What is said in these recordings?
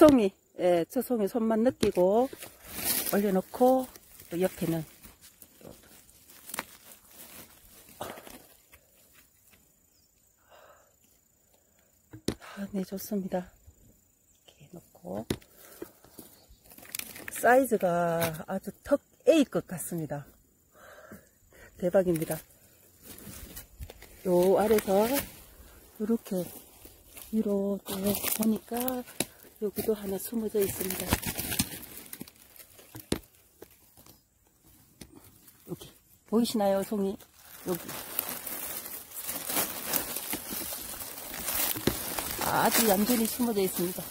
초송이, 예, 초송이 손만 느끼고 올려놓고, 또 옆에는, 네, 좋습니다. 이렇게 놓고, 사이즈가 아주 턱 A급 같습니다. 대박입니다. 요 아래서 이렇게 위로 또 보니까 여기도 하나 숨어져 있습니다. 여기 보이시나요, 송이? 여기 아주 얌전히 숨어져 있습니다.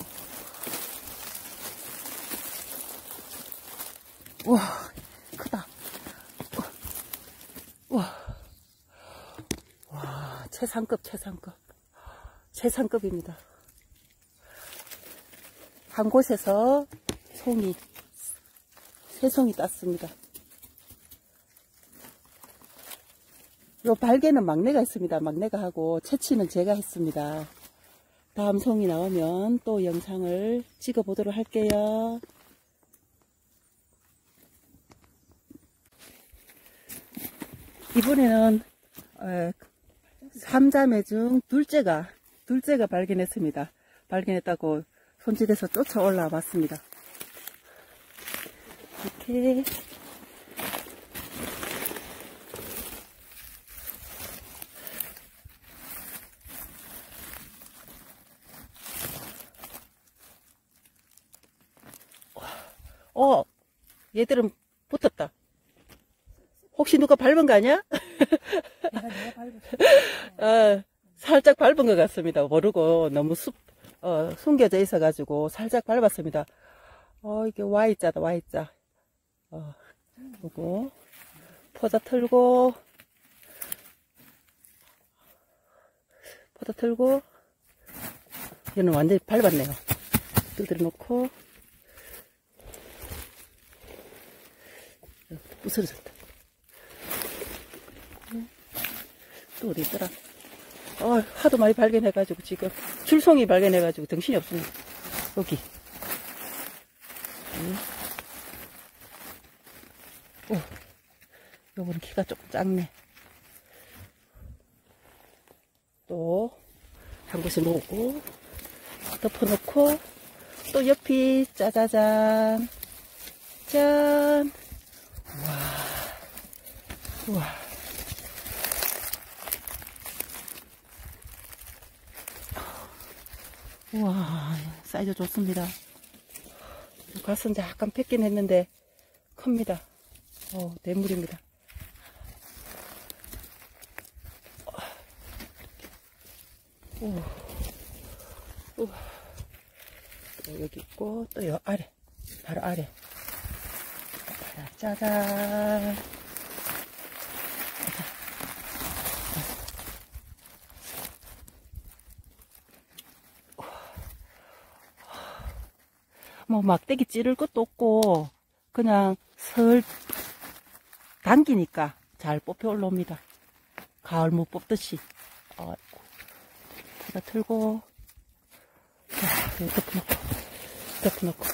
우와, 크다. 우와, 와, 최상급입니다. 한 곳에서 송이 3송이 땄습니다. 요 발개는 막내가 했습니다. 막내가 하고 채취는 제가 했습니다. 다음 송이 나오면 또 영상을 찍어 보도록 할게요. 이번에는 3자매 중 둘째가 발견했습니다. 발견했다고 손질해서 쫓아 올라와 봤습니다. 이렇게 얘들은 붙었다. 혹시 누가 밟은 거 아니야? 내가 살짝 밟은 것 같습니다. 모르고 너무 숨겨져 있어가지고 살짝 밟았습니다. 이게 Y자다, Y자. 요거 포자 틀고 얘는 완전히 밟았네요. 두드려 놓고 부스러졌다. 또 어디 있더라? 하도 많이 발견해가지고 지금 줄송이 발견해가지고 정신이 없습니다. 여기. 요거는 키가 조금 작네. 또 한 곳에 놓고 덮어놓고 또 옆이 짜자잔 짠. 우와. 우와, 사이즈 좋습니다. 가슴 약간 뺏긴 했는데 큽니다. 대물입니다. 또 여기 있고 또 요 아래, 바로 아래. 짜잔. 뭐 막대기 찌를 것도 없고 그냥 슬 당기니까 잘 뽑혀 올라옵니다. 가을무 뽑듯이. 다 틀고 덮어놓고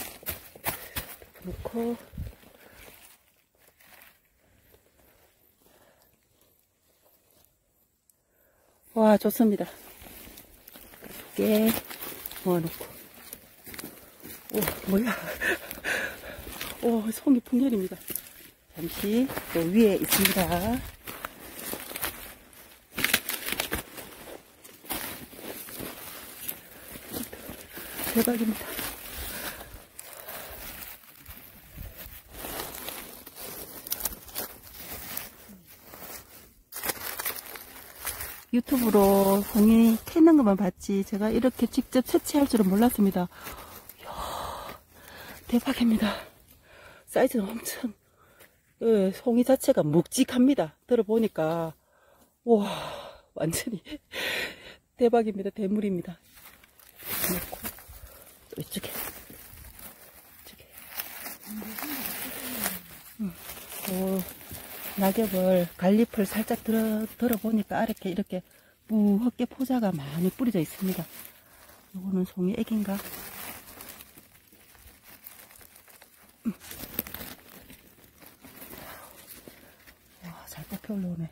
와, 좋습니다. 2개 모아놓고. 뭐야. 송이 풍년입니다. 잠시 또 위에 있습니다. 대박입니다. 유튜브로 송이 캐는 것만 봤지 제가 이렇게 직접 채취할 줄은 몰랐습니다. 이야, 대박입니다. 사이즈는 엄청 송이 자체가 묵직합니다. 들어보니까 와, 완전히 대박입니다. 대물입니다. 놓고 또 이쪽에 낙엽을 갈잎을 살짝 들어보니까 아래게 이렇게 무겁게 포자가 많이 뿌려져 있습니다. 요거는 송이 애기인가? 이렇게 올라오네.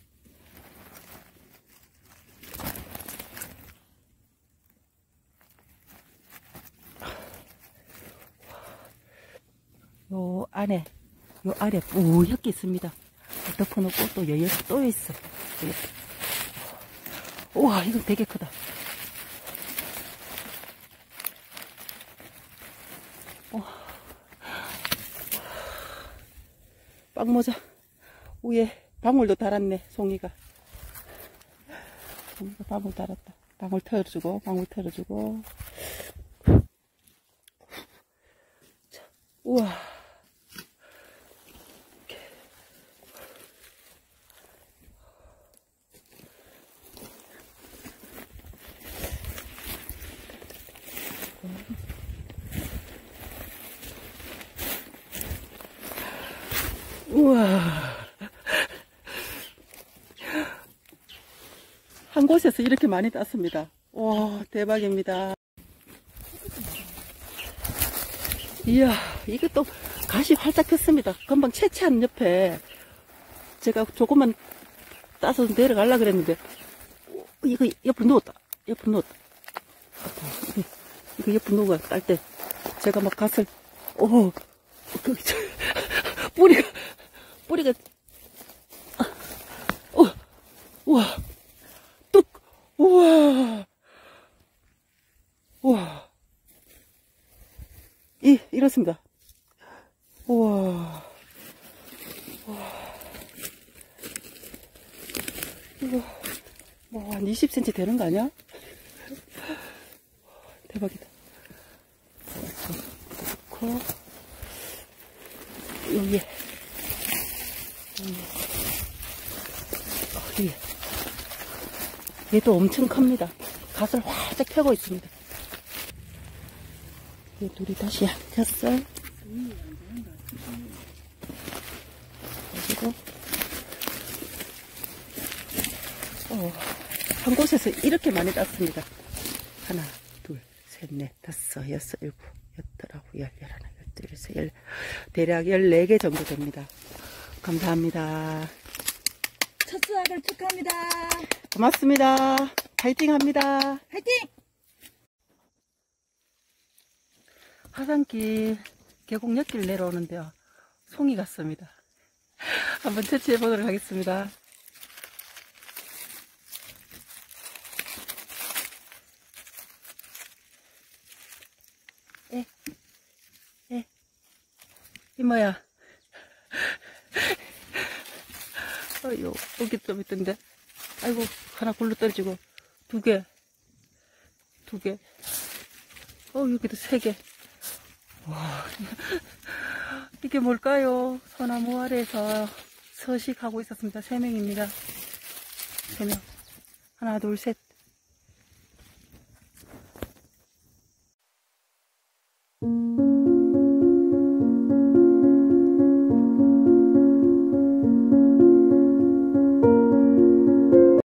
요 안에, 요 아래 뿌옇게 있습니다. 덮어놓고 또 여기에 또 있어. 우와, 이거 되게 크다. 빵모자 위에 방울도 달았네. 송이가 방울 달았다. 방울 털어주고, 방울 털어주고. 자, 우와. 우와. 한 곳에서 이렇게 많이 땄습니다. 와, 대박입니다. 이야, 이게 또 가시 활짝 폈습니다. 금방 채취한 옆에 제가 조금만 따서 내려가려고 그랬는데, 이거 옆으로 누웠다. 옆으로 누웠다. 이거 옆으로 누워 딸 때 제가 막 갓을, 뿌리가, 우와, 뚝, 우와, 우와. 이렇습니다. 우와. 이거, 뭐, 한 20cm 되는 거 아니야? 대박이다. 넣고, 여기에. 얘도 엄청 큽니다. 갓을 활짝 펴고 있습니다. 얘 둘이 다시 합쳤어. 그리고 한 곳에서 이렇게 많이 땄습니다. 하나, 둘, 셋, 넷, 다섯, 여섯, 일곱, 여덟, 아홉, 열, 열하나, 열둘, 열셋, 열, 대략 14개 정도 됩니다. 감사합니다. 첫 수확을 축하합니다. 고맙습니다. 파이팅 합니다. 화이팅! 화산길 계곡역길 내려오는데요. 송이 같습니다. 한번 채취해 보도록 하겠습니다. 이 뭐야? 여기 좀 있던데. 아이고, 하나 굴러 떨어지고. 두 개. 여기도 3개. 와, 이게 뭘까요? 소나무 아래에서 서식하고 있었습니다. 3명입니다. 3명. 하나, 둘, 셋.